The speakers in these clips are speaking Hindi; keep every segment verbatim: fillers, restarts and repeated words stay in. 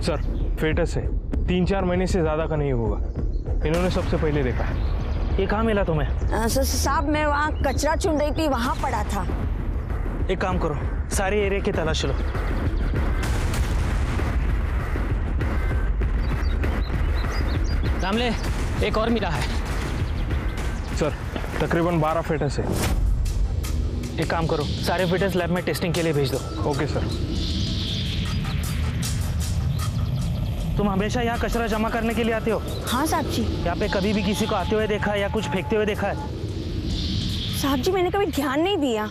सर फेटस है, तीन चार महीने से ज्यादा का नहीं होगा। इन्होंने सबसे पहले देखा है। ये कहाँ मिला तुम्हें? साहब मैं वहाँ कचरा चुन रही थी, वहाँ पड़ा था। एक काम करो, सारे एरिया की तलाश लो। रामले, एक और मिला है। सर तकरीबन बारह फेटस है। एक काम करो, सारे फेटस लैब में टेस्टिंग के लिए भेज दो। Okay sir. तुम हमेशा यहाँ कचरा जमा करने के लिए आते हो? हाँ साहब जी। यहाँ पे कभी भी किसी को आते हुए देखा है या कुछ फेंकते हुए देखा है? साहब जी मैंने कभी ध्यान नहीं दिया।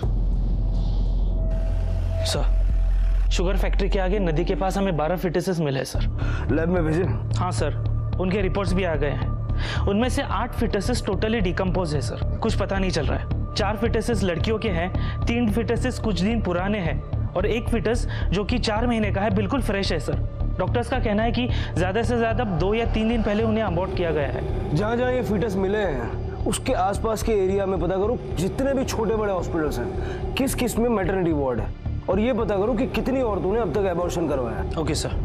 सर शुगर फैक्ट्री के आगे नदी के पास हमें बारह फिटसेस मिले सर। लैब में भेजे? हाँ सर, उनके रिपोर्ट्स भी आ गए हैं। उनमें से आठ फिटसेस टोटली डिकम्पोज है सर, कुछ पता नहीं चल रहा है। चार फिटसेस लड़कियों के हैं, तीन फिटसेस कुछ दिन पुराने हैं और एक फिटस जो कि चार महीने का है बिल्कुल फ्रेश है सर। डॉक्टर्स का कहना है कि ज्यादा से ज्यादा दो या तीन दिन पहले उन्हें अबॉर्ट किया गया है। जहाँ जहाँ ये फीटस मिले हैं उसके आसपास के एरिया में पता करो जितने भी छोटे बड़े हॉस्पिटल्स हैं किस किस में मैटरनिटी वार्ड है, और ये पता करो कि कितनी औरतों ने अब तक एबॉर्शन करवाया है। Okay sir.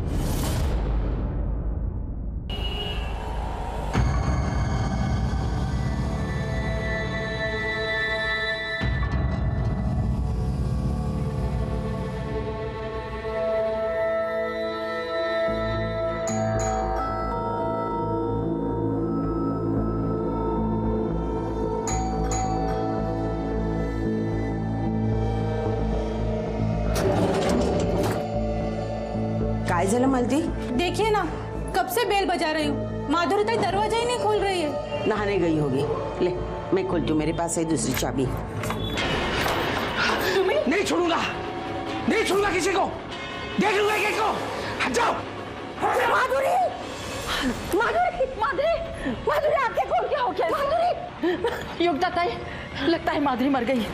काय झालं मालती? देखिए ना, कब से बेल बजा रही हूँ, माधुरी ताई दरवाजा ही नहीं खोल रही है। नहाने गई होगी। ले मैं खोलती हूँ, मेरे पास है दूसरी चाबी। नहीं छोड़ूंगा, नहीं छोड़ूंगा किसी को, देख लूंगा किसी को। हट जाओ। माधुरी, माधुरी, माधुरी, माधुरी आपके को क्या हो गया? माधुरी, योगिता ताई, लगता है माधुरी मर गई।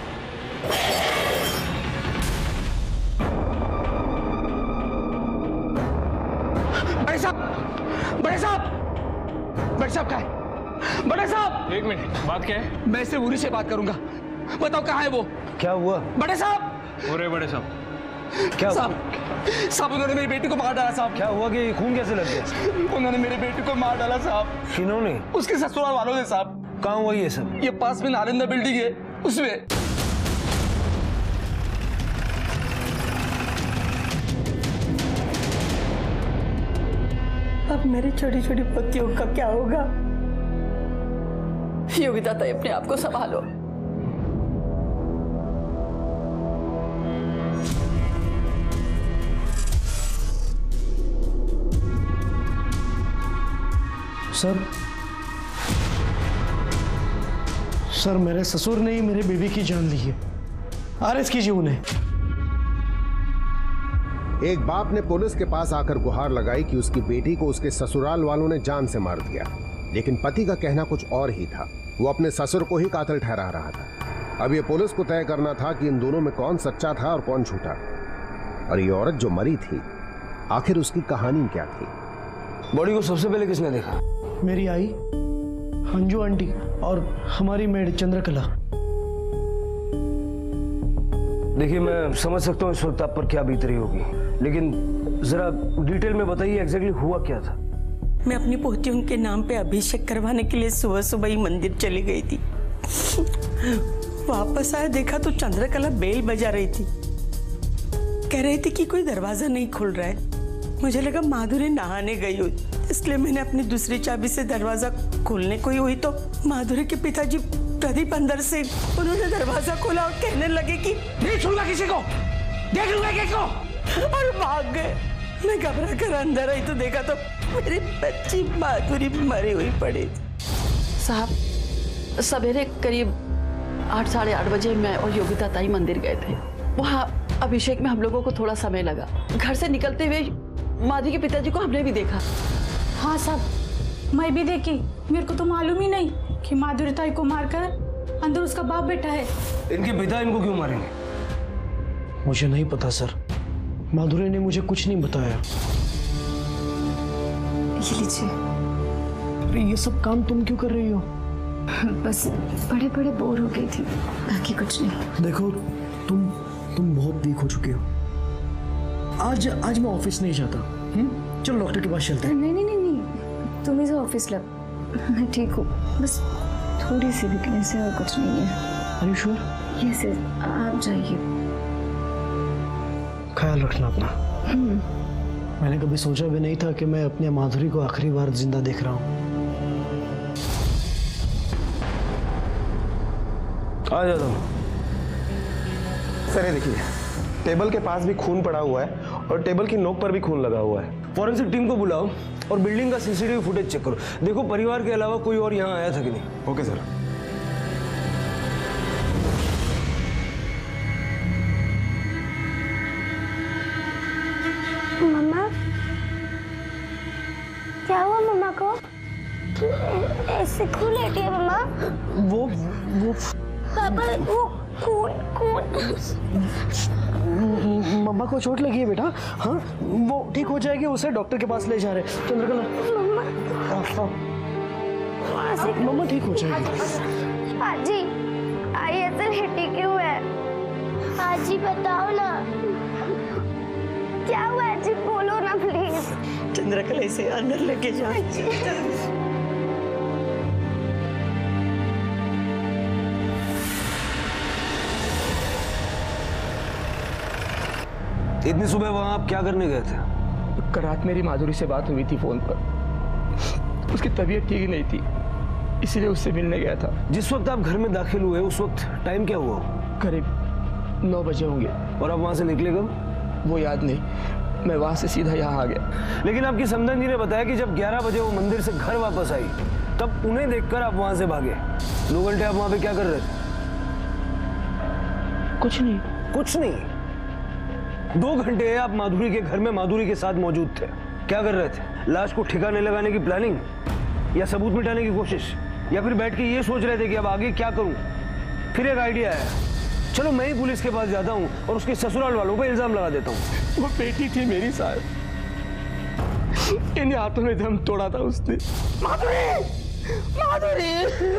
बड़े साहब, बड़े साहब, बड़े साहब कहाँ है? बड़े साहब, एक मिनट, बात क्या है? मैं इससे बुरी से बात करूंगा। बताओ कहाँ है वो? क्या हुआ? बड़े साहब, अरे बड़े साहब क्या साहब, साहब उन्होंने मेरी बेटी को मार डाला साहब। क्या हुआ कि खून कैसे लग गया? उन्होंने मेरी बेटी को मार डाला साहब। किन्होंने? उसके ससुराल वालों ने साहब। कहाँ हुआ ये सब? ये पास में नालंदा बिल्डिंग है उसमें। अब मेरी छोटी छोटी पतियों का क्या होगा? योगिता ताई अपने आप को संभालो। सर सर मेरे ससुर ने ही मेरी बीवी की जान ली है। अरेस्ट कीजिए उन्हें। एक बाप ने पुलिस के पास आकर गुहार लगाई कि उसकी बेटी को उसके ससुराल वालों ने जान से मार दिया, लेकिन पति का कहना कुछ और ही था। वो अपने ससुर को ही कातिल ठहरा रहा था। अब ये पुलिस को तय करना था कि इन दोनों में कौन सच्चा था और कौन झूठा। और ये औरत जो मरी थी, आखिर उसकी कहानी क्या थी? बॉडी को सबसे पहले किसने देखा? मेरी आई, अंजू आंटी और हमारी मेड चंद्रकला। देखिए मैं समझ सकता हूँ इस वक्त आप पर क्या बीत रही होगी, लेकिन जरा डिटेल में बताइए एग्जैक्टली हुआ क्या था। मैं अपनी पोतियों के नाम पे अभिषेक करवाने के लिए सुबह सुबह ही मंदिर चली गई थी। वापस आया देखा तो चंद्रकला बेल बजा रही थी, कह रही थी कि कोई दरवाजा नहीं खुल रहा है। मुझे लगा माधुरी नहाने गई हो, इसलिए मैंने अपनी दूसरी चाबी से दरवाजा खोलने को ही हुई तो माधुरी के पिताजी प्रदीप अंदर से उन्होंने दरवाजा खोला और कहने लगे कि नहीं छोड़ूंगा किसी को, देख लूंगा किसी को, और भाग गए। मैं घबरा कर अंदर आई तो देखा तो मेरी बच्ची माधुरी मरी हुई पड़ी थी। साहब सवेरे करीब आठ साढ़े आठ बजे मैं और योगिता ताई मंदिर गए थे। वहाँ अभिषेक में हम लोगों को थोड़ा समय लगा। घर से निकलते हुए माधुरी के पिताजी को हमने भी देखा। हाँ साहब मैं भी देखी, मेरे को तो मालूम ही नहीं कि माधुरी ताई को मारकर अंदर उसका बाप बैठा है। इनके पिता इनको क्यों मारेंगे? मुझे नहीं पता सर, माधुरी ने मुझे कुछ नहीं बताया। ये लीजिए। अरे ये सब काम तुम क्यों कर रही हो? बस बड़े बड़े बोर हो गई थी, बाकी कुछ नहीं। देखो तुम तुम बहुत वीक हो चुके हो। आज आज मैं ऑफिस नहीं जाता। हम्म चलो डॉक्टर के पास चलते हैं। नहीं नहीं नहीं नहीं, तुम इसे ऑफिस ला, मैं ठीक हूँ, बस थोड़ी सी वीकनेस है और कुछ नहीं है। Are you sure? Yes yes, आप जाइए। ख्याल रखना अपना। मैंने कभी सोचा भी नहीं था कि मैं अपने माधुरी को आखिरी बार जिंदा देख रहा हूँ। आ जाता हूँ। सर ये देखिए, टेबल के पास भी खून पड़ा हुआ है और टेबल की नोक पर भी खून लगा हुआ है। फॉरेंसिक टीम को बुलाओ और बिल्डिंग का सीसीटीवी फुटेज चेक करो। देखो परिवार के अलावा कोई और यहाँ आया था कि नहीं। Okay sir. मम्मा, क्या हुआ मम्मा को? ऐसे क्यों लेटी है मम्मा? वो वो पापा, वो खून खून। मम्मा को चोट लगी है बेटा। हाँ, वो ठीक हो जाएगी, उसे डॉक्टर के पास ले जा रहे हैं। चंद्रकला, मम्मा ठीक हो जाएगी। आजी, आई ऐसे लेटी क्यों है? आजी बताओ ना, क्या हुआ आजी, बोलो ना प्लीज। चंद्रकला इसे अंदर लेके जा। इतनी सुबह वहां आप क्या करने गए थे? कल रात मेरी माधुरी से बात हुई थी फोन पर, उसकी तबीयत ठीक नहीं थी, इसीलिए उससे मिलने गया था। जिस वक्त आप घर में दाखिल हुए उस वक्त टाइम क्या हुआ? करीब नौ बजे होंगे। और आप वहां से निकले कब? वो याद नहीं, मैं वहां से सीधा यहाँ आ गया। लेकिन आपकी समधन जी ने बताया कि जब ग्यारह बजे वो मंदिर से घर वापस आई तब उन्हें देखकर आप वहां से भागे। दो घंटे आप वहां पे क्या कर रहे थे? कुछ नहीं। कुछ नहीं? दो घंटे आप माधुरी के घर में माधुरी के साथ मौजूद थे, क्या कर रहे थे? लाश को ठिकाने लगाने की प्लानिंग, या सबूत मिटाने की कोशिश, या फिर बैठ के ये सोच रहे थे कि अब आगे क्या करूं? फिर एक आइडिया आया, चलो मैं ही पुलिस के पास जाता हूं और उसके ससुराल वालों पर इल्जाम लगा देता हूं। वो बेटी थी मेरी साहब, इन हाथों में दम तोड़ा था उसने। माधुरी, माधुरी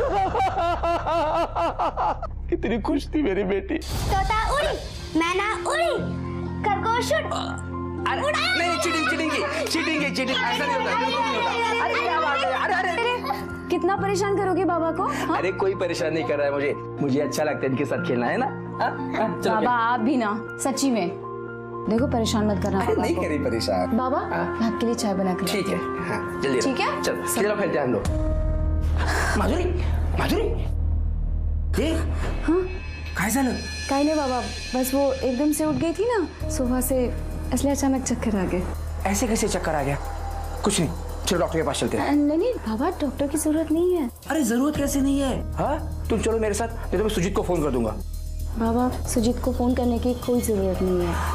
कितनी खुश थी मेरी बेटी। तोता उड़ी, मैना उड़ी, खरगोश अरे नहीं, चीटिंग चीटिंग की चीटिंग की चीटिंग ऐसा नहीं होता, बिल्कुल नहीं होता। अरे क्या बात है? अरे अरे कितना परेशान करोगे बाबा को? हा? अरे कोई परेशान नहीं कर रहा है मुझे, मुझे अच्छा लगता है इनके साथ खेलना, है ना? हा? हा? चलो बाबा आप भी ना, सच्ची में देखो परेशान मत करना बाबा नहीं को। करी परेशान बाबा, मैं आपके लिए चाय बना कर ठीक है। हाँ, जल्दी ठीक है? चलो चलो खेलते हैं हम लोग। माधुरी, माधुरी, ये हाँ काय झालं? काही नहीं बाबा, बस वो एकदम से उठ गई थी ना सुबह से, इसलिए अचानक चक्कर आ गए। ऐसे कैसे चक्कर आ गया? कुछ नहीं, चलो डॉक्टर के पास चलते हैं। नहीं नहीं बाबा, डॉक्टर की जरूरत नहीं है। अरे जरूरत कैसे नहीं है? हाँ, तुम चलो मेरे साथ, नहीं तो मैं सुजीत को फोन कर दूंगा। बाबा, सुजीत को फोन करने की कोई जरूरत नहीं है।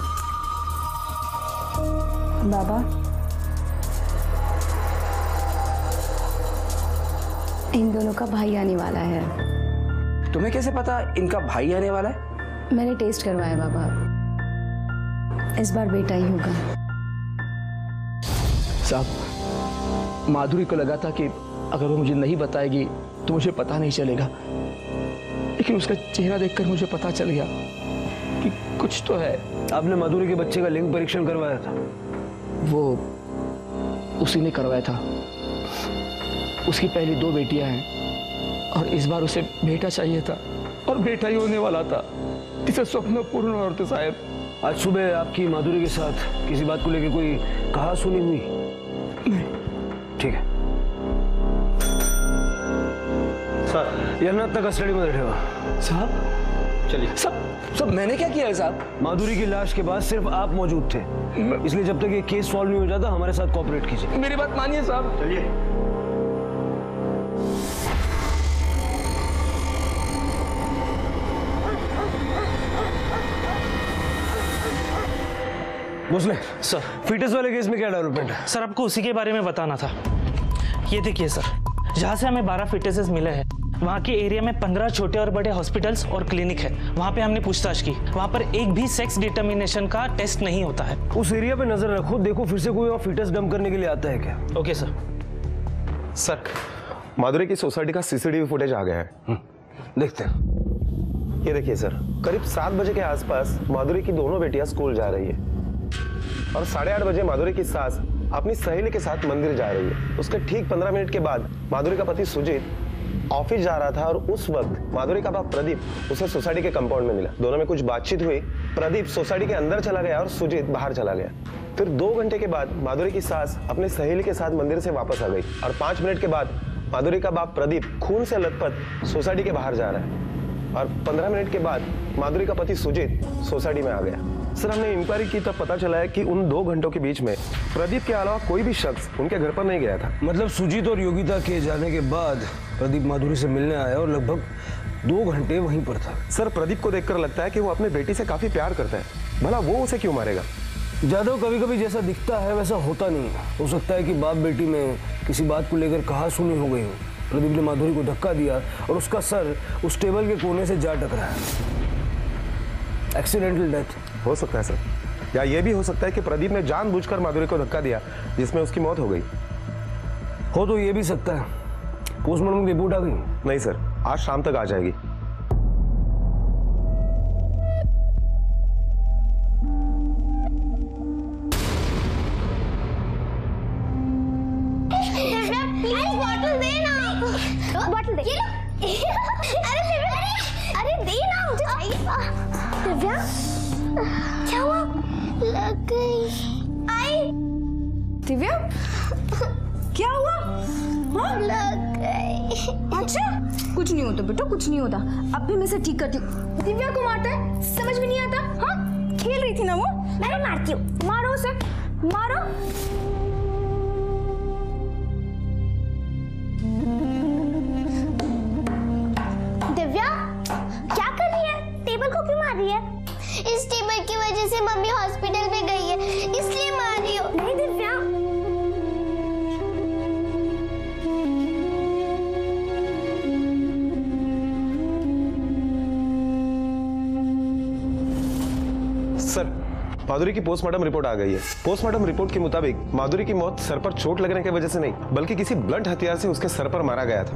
बाबा, इन दोनों का भाई आने वाला है। तुम्हें कैसे पता इनका भाई आने वाला है? मैंने टेस्ट करवाया बाबा, इस बार बेटा ही होगा। साहब, माधुरी को लगा था कि अगर वो मुझे नहीं बताएगी तो मुझे पता नहीं चलेगा, लेकिन उसका चेहरा देखकर मुझे पता चल गया कि कुछ तो है। आपने माधुरी के बच्चे का लिंग परीक्षण करवाया था? वो उसी ने करवाया था। उसकी पहली दो बेटियां हैं और इस बार उसे बेटा चाहिए था, और बेटा ही होने वाला था। इसे स्वप्न पूर्ण हो रहे थे साहब। आज सुबह आपकी माधुरी के साथ किसी बात को लेकर कोई कहा सुनी हुई? नहीं। ठीक है सर, यांना आता कस्टडीमध्ये ठेवा। साहब चलिए। सब सब मैंने क्या किया है साहब? माधुरी की लाश के बाद सिर्फ आप मौजूद थे, इसलिए जब तक ये केस सॉल्व नहीं हो जाता हमारे साथ कोऑपरेट कीजिए। मेरी बात मानिए साहब। चलिए। भोसले सर, फीटस वाले केस में क्या डेवलपमेंट है? सर आपको उसी के बारे में बताना था। ये देखिए सर, जहाँ से हमें बारह फिटसेस मिले हैं वहाँ के एरिया में पंद्रह छोटे और बड़े हॉस्पिटल्स और क्लिनिक है। वहाँ पे हमने पूछताछ की, वहाँ पर एक भी सेक्स डिटर्मिनेशन का टेस्ट नहीं होता है। उस एरिया पे नजर रखो, देखो फिर से कोई और फीटस डंप करने के लिए आता है क्या? Okay sir. सर, माधुरी की सोसाइटी का सीसीटीवी फुटेज आ गया है, देखते हैं। ये देखिए सर, करीब सात बजे के आसपास माधुरी की दोनों बेटियां स्कूल जा रही है और साढ़े आठ बजे माधुरी की सास अपनी सहेली के साथ मंदिर जा रही है। उसके ठीक पंद्रह मिनट के बाद माधुरी का पति सुजीत ऑफिस जा रहा था और उस वक्त माधुरी का बाप प्रदीप उसे सोसाइटी के कंपाउंड में मिला। दोनों में कुछ बातचीत हुई। प्रदीप सोसाइटी के अंदर चला गया और सुजीत बाहर चला गया। फिर दो घंटे के बाद माधुरी की सास अपनी सहेली के साथ मंदिर से वापस आ गई और पांच मिनट के बाद माधुरी का बाप प्रदीप खून से लथपथ सोसाइटी के बाहर जा रहा है और पंद्रह मिनट के बाद माधुरी का पति सुजीत सोसाइटी में आ गया। सर, हमने इंक्वायरी की तब पता चला है कि उन दो घंटों के बीच में प्रदीप के अलावा कोई भी शख्स उनके घर पर नहीं गया था। मतलब सुजीत और योगिता के जाने के बाद प्रदीप माधुरी से मिलने आया और लगभग दो घंटे वहीं पर था। सर, प्रदीप को देखकर लगता है कि वो अपनी बेटी से काफी प्यार करता है। भला वो उसे क्यों मारेगा? जादव, कभी कभी जैसा दिखता है वैसा होता नहीं है। हो सकता है कि बाप बेटी में किसी बात को लेकर कहा सुनी हो गई हो। प्रदीप ने माधुरी को धक्का दिया और उसका सर उस टेबल के कोने से जा टकराया। एक्सीडेंटल डेथ हो सकता है सर, या ये भी हो सकता है कि प्रदीप ने जानबूझकर माधुरी को धक्का दिया जिसमें उसकी मौत हो गई। हो तो ये भी सकता है। पोस्टमार्टम की रिपोर्ट आ गई? नहीं सर, आज शाम तक आ जाएगी। बॉटल दे। अरे दिव्या, अरे दे ना, मुझे चाहिए। दिव्या, क्या हुआ? लग गई। आई। दिव्या, क्या हुआ? हाँ? लग गई। अच्छा, कुछ नहीं होता बेटा, कुछ नहीं होता। अब भी मैं इसे ठीक करती हूँ। दिव्या को मारता है, समझ में नहीं आता? हाँ, खेल रही थी ना वो। मैं मारती हूँ। मारो उसे, मारो। दिव्या, क्या कर रही है? टेबल को क्यों मार रही है? इस टेबल की वजह से मम्मी हॉस्पिटल में गई है, इसलिए मार रही हूँ। नहीं दिव्या, सर, माधुरी की पोस्टमार्टम रिपोर्ट आ गई है। पोस्टमार्टम रिपोर्ट के मुताबिक माधुरी की मौत सर पर चोट लगने की वजह से नहीं, बल्कि किसी ब्लंट हथियार से उसके सर पर मारा गया था।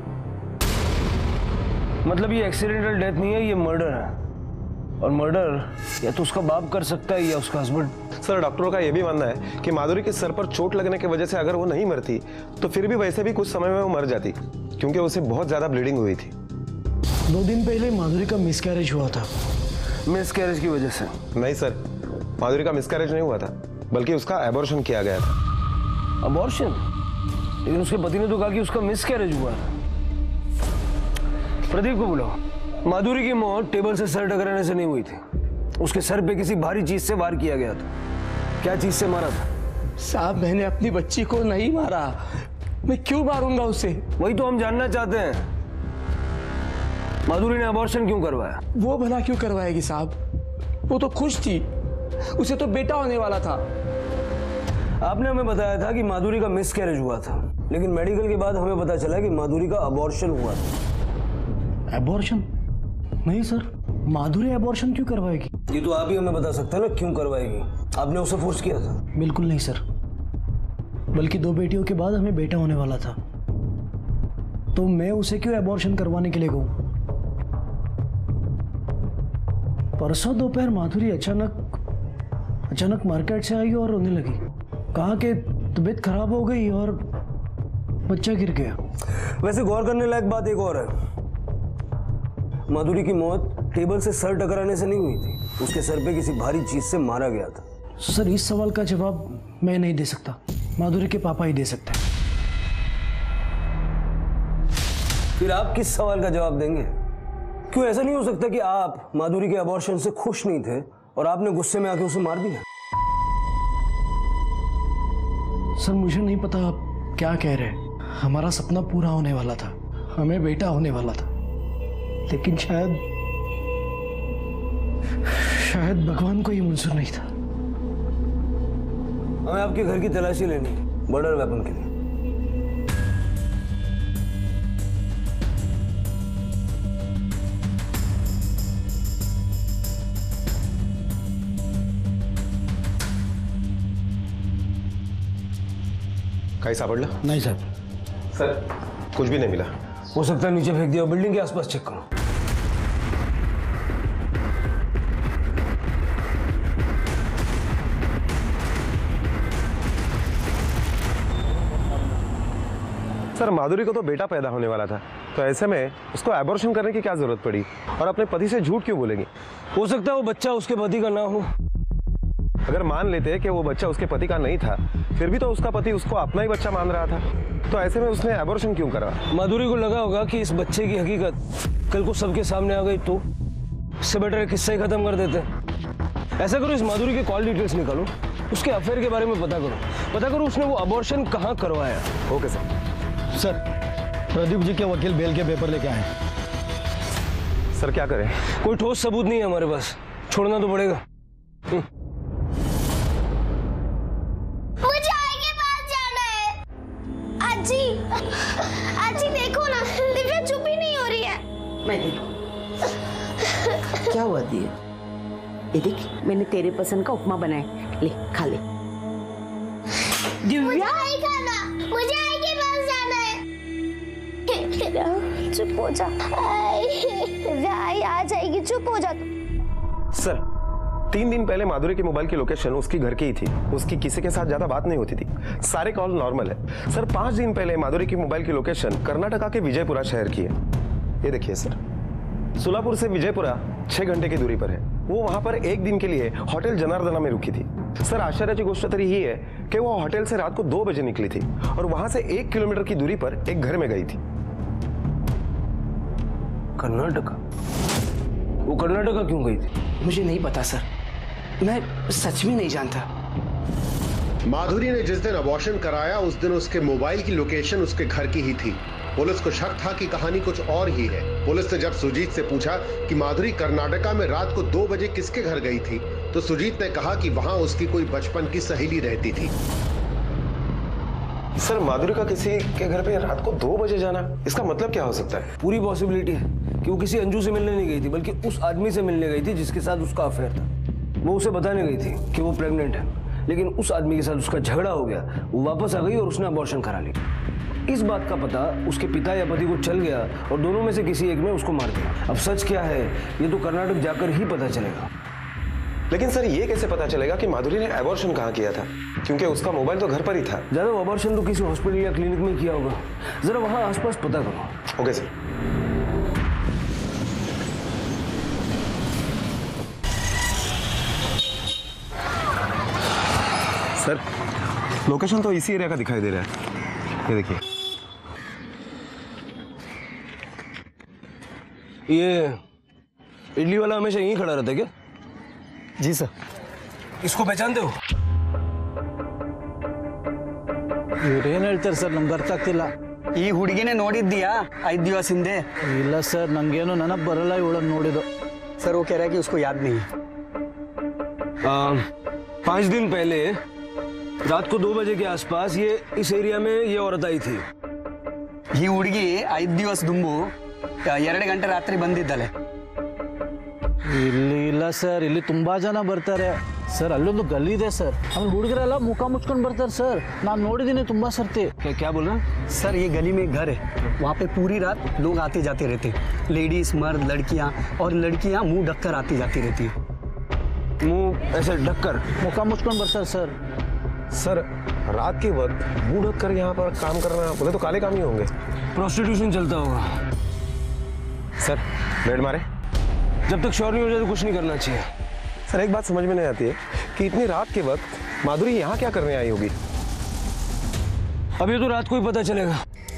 मतलब ये एक्सीडेंटल डेथ नहीं है, ये मर्डर है। और मर्डर या तो उसका बाप कर सकता है या उसका हस्बैंड। सर, डॉक्टरों का यह भी मानना है कि माधुरी के सर पर चोट लगने की वजह से अगर वो नहीं मरती तो फिर भी वैसे भी कुछ समय में वो मर जाती, क्योंकि उसे बहुत ज्यादा ब्लीडिंग हुई थी। दो दिन पहले माधुरी का मिसकैरेज हुआ था। मिसकैरेज की वजह से? नहीं सर, माधुरी का मिसकैरेज नहीं हुआ था, बल्कि उसका एबॉर्शन किया गया था। अबॉर्शन? लेकिन उसके पति ने तो कहा कि उसका मिसकैरेज हुआ है। प्रदीप को बुलाओ। माधुरी की मौत टेबल से सर टकराने से नहीं हुई थी, उसके सर पे किसी भारी चीज से वार किया गया था। क्या चीज से मारा था? साहब, मैंने अपनी बच्ची को नहीं मारा, मैं क्यों मारूंगा उसे? वही तो हम जानना चाहते हैं। माधुरी ने अबॉर्शन क्यों करवाया? वो भला क्यों करवाएगी साहब? वो तो खुश थी, उसे तो बेटा होने वाला था। आपने हमें बताया था कि माधुरी का मिसकैरेज हुआ था, लेकिन मेडिकल के बाद हमें पता चला कि माधुरी का अबॉर्शन हुआ था। एबॉर्शन? नहीं सर, माधुरी एबॉर्शन क्यों करवाएगी? ये तो आप ही हमें बता सकते हैं ना, क्यों करवाएगी? आपने उसे फोर्स किया था? बिल्कुल नहीं सर, बल्कि दो बेटियों के बाद हमें बेटा होने वाला था, तो मैं उसे क्यों एबॉर्शन करवाने के लिए कहूं? परसों दोपहर माधुरी अचानक अचानक मार्केट से आई और रोने लगी। कहा कि तबीयत खराब हो गई और बच्चा गिर गया। वैसे गौर करने लायक बात एक और है। माधुरी की मौत टेबल से सर टकराने से नहीं हुई थी, उसके सर पे किसी भारी चीज से मारा गया था। सर, इस सवाल का जवाब मैं नहीं दे सकता, माधुरी के पापा ही दे सकते हैं। फिर आप किस सवाल का जवाब देंगे? क्यों ऐसा नहीं हो सकता कि आप माधुरी के अबॉर्शन से खुश नहीं थे और आपने गुस्से में आके उसे मार दिया? सर, मुझे नहीं पता आप क्या कह रहे हैं। हमारा सपना पूरा होने वाला था, हमें बेटा होने वाला था, लेकिन शायद शायद भगवान को ये मंजूर नहीं था। हमें आपके घर की तलाशी लेनी है, मर्डर वेपन के लिए। काही सापडला? नहीं सर। सर, कुछ भी नहीं मिला। हो सकता है नीचे फेंक दिया, बिल्डिंग के आसपास चेक करो। सर माधुरी को तो बेटा पैदा होने वाला था, तो ऐसे में उसको एबॉर्शन करने की क्या जरूरत पड़ी और अपने पति से झूठ क्यों बोलेगी? हो सकता है वो बच्चा उसके पति का ना हो। अगर मान लेते कि वो बच्चा उसके पति का नहीं था, फिर भी तो उसका पति उसको अपना ही बच्चा मान रहा था, तो ऐसे में उसने एबॉर्शन क्यों करा? माधुरी को लगा होगा कि इस बच्चे की हकीकत कल को सबके सामने आ गई तो इससे बेटर किस्सा ही खत्म कर देते। ऐसा करो, इस माधुरी के कॉल डिटेल्स निकालो, उसके अफेयर के बारे में पता करो, पता करो उसने वो अबॉर्शन कहाँ करवाया। Okay sir. Sir Pradeep ji के वकील बेल के पेपर लेके आए। सर क्या करें? कोई ठोस सबूत नहीं है हमारे पास, छोड़ना तो पड़ेगा। मुझे आई के पास जाना है। आजी, आजी देखो ना, दिव्या चुप ही नहीं हो रही है। मैं देखूं। क्या हुआ दिया? ये देख, मैंने तेरे पसंद का उपमा बनाया, ले खा ले। मुझे आई खाना, मुझे आई के पास जाना है। चुप हो जा, आई आ जाएगी, चुप हो जा। सर तीन दिन पहले माधुरी के मोबाइल की लोकेशन उसकी घर की ही थी, उसकी किसी के साथ ज्यादा बात नहीं होती थी, सारे कॉल नॉर्मल है। सर पांच दिन पहले माधुरी की मोबाइल की लोकेशन कर्नाटका के विजयपुरा शहर की है। ये देखिए सर, सोलापुर से विजयपुरा छह घंटे की दूरी पर है। वो वहां पर एक दिन के लिए होटल जनार्दना में रुकी थी। सर आश्चर्य गोष्ट तरी ही है कि वो होटल से रात को दो बजे निकली थी और वहां से एक किलोमीटर की दूरी पर एक घर में गई थी। कर्नाटका? वो कर्नाटका क्यों गई थी? मुझे नहीं पता सर, मैं सच में नहीं जानता। माधुरी ने जिस दिन अबॉर्शन कराया उस दिन उसके मोबाइल की लोकेशन उसके घर की ही थी। पुलिस को शक था कि कहानी कुछ और ही है। पुलिस ने जब सुजीत से पूछा कि माधुरी कर्नाटका में रात को दो बजे किसके घर गई थी, तो सुजीत ने कहा कि वहां उसकी कोई बचपन की सहेली रहती थी। सर माधुरी का किसी के घर पे रात को दो बजे जाना, इसका मतलब क्या हो सकता है? पूरी पॉसिबिलिटी है कि वो किसी अंजू से मिलने नहीं गई थी, बल्कि उस आदमी से मिलने गई थी जिसके साथ उसका अफेयर था। वो उसे बताने गई थी कि वो प्रेग्नेंट है, लेकिन उस आदमी के साथ उसका झगड़ा हो गया, वो वापस आ गई और उसने अबॉर्शन करा लिया। इस बात का पता उसके पिता या पति को चल गया और दोनों में से किसी एक ने उसको मार दिया। अब सच क्या है ये तो कर्नाटक जाकर ही पता चलेगा। लेकिन सर ये कैसे पता चलेगा कि माधुरी ने एबॉर्शन कहाँ किया था, क्योंकि उसका मोबाइल तो घर पर ही था। ज्यादा अबॉर्शन तो किसी हॉस्पिटल या क्लिनिक में किया होगा, जरा वहां आसपास पता करो। Okay sir. सर लोकेशन तो इसी एरिया का दिखाई दे रहा है, ये देखिए। ये इडली वाला हमेशा यहीं खड़ा रहता है क्या? जी सर। इसको पहचानते हो? ಇವ್ರೇನು ಹೇಳ್ತಾರೆ ಸರ್, ನಮ್ಗೆ ಅರ್ಥ ಆಗ್ತಿಲ್ಲ. ಈ ಹುಡುಗಿನೇ ನೋಡಿದ್ದೀಯಾ ಐದು ದಿವಸ ಹಿಂದೆ? ಇಲ್ಲ ಸರ್, ನಂಗೇನು ನೆನಪು ಬರಲ್ಲ ಇವಳನ್ನು ನೋಡಿದ್ದು. सर वो कह रहा है कि उसको याद नहीं है। पाँच दिन पहले रात को दो बजे के आसपास ये इस एरिया में ये औरत आई थी। ಈ ಹುಡುಗಿ ಐದು ದಿವಸ ದುಂಬು ಎರಡು ಗಂಟೆ ರಾತ್ರಿ ಬಂದಿದ್ದಾಳೆ। ಇಲ್ಲಿ ಇಲ್ಲ ಸರ್, ಇಲ್ಲಿ ತುಂಬಾ ಜನ ಬರ್ತಾರೆ ಸರ್, ಅಲ್ಲೊಂದು ಗಲ್ಲಿ ಇದೆ ಸರ್, ಆಮೇಲೆ ಹುಡುಗರೆಲ್ಲ ಮುಖ ಮುಚ್ಕೊಂಡು ಬರ್ತಾರೆ ಸರ್, ನಾನು ನೋಡಿದ್ದೀನಿ ತುಂಬಾ ಸರ್ತಿ। क्या बोल रहा? सर ये गली में घर है, वहाँ पे पूरी रात लोग आते जाते रहते, लेडीज मर्द लड़कियाँ, और लड़कियाँ मुंह ढककर आती जाती रहती है। मुंह ऐसे ढककर मुख मुझको ಬರ್ತಾರೆ ಸರ್। सर रात के वक्त मुंह ढककर यहाँ पर काम करना, बोले तो काले काम ही होंगे। प्रोस्टिट्यूशन चलता होगा। सर बेड मारे? जब तक श्योर नहीं हो जाए तो कुछ नहीं करना चाहिए। सर एक बात समझ में नहीं आती है कि इतनी रात के वक्त माधुरी यहाँ क्या करने आई होगी? अभी तो रात को ही पता चलेगा।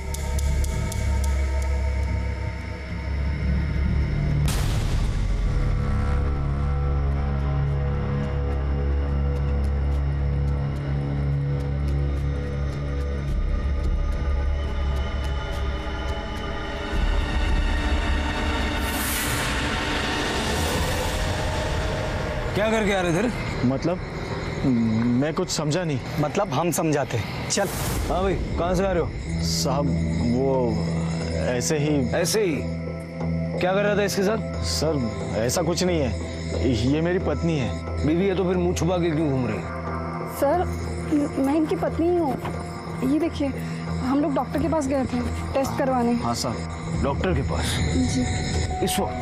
क्या करके आ रहे थे? मतलब मैं कुछ समझा नहीं। मतलब हम समझाते। चल। हाँ भाई, कहाँ से आ रहे हो? साहब वो ऐसे ही। ऐसे ही? क्या कर रहा था इसके साथ? सर ऐसा कुछ नहीं है, ये मेरी पत्नी है। बीवी है तो फिर मुंह छुपा के क्यों घूम रही? सर मैं इनकी पत्नी ही हूँ। ये देखिए हम लोग डॉक्टर के पास गए थे टेस्ट करवाने। हाँ साहब, डॉक्टर के पास? जी। इस वक्त?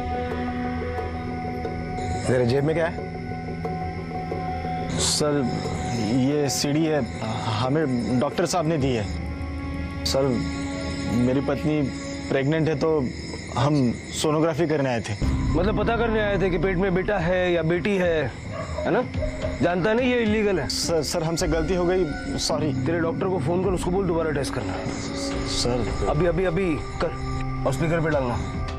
तेरे जेब में क्या है? सर ये सीढ़ी है, हमें डॉक्टर साहब ने दी है। सर मेरी पत्नी प्रेग्नेंट है तो हम सोनोग्राफी करने आए थे। मतलब पता करने आए थे कि पेट में बेटा है या बेटी है, है ना? जानता नहीं ये इलीगल है। सर सर हमसे गलती हो गई, सॉरी। तेरे डॉक्टर को फोन कर, उसको बोल दोबारा टेस्ट करना। सर अभी अभी अभी कर और स्पीकर पे डालना।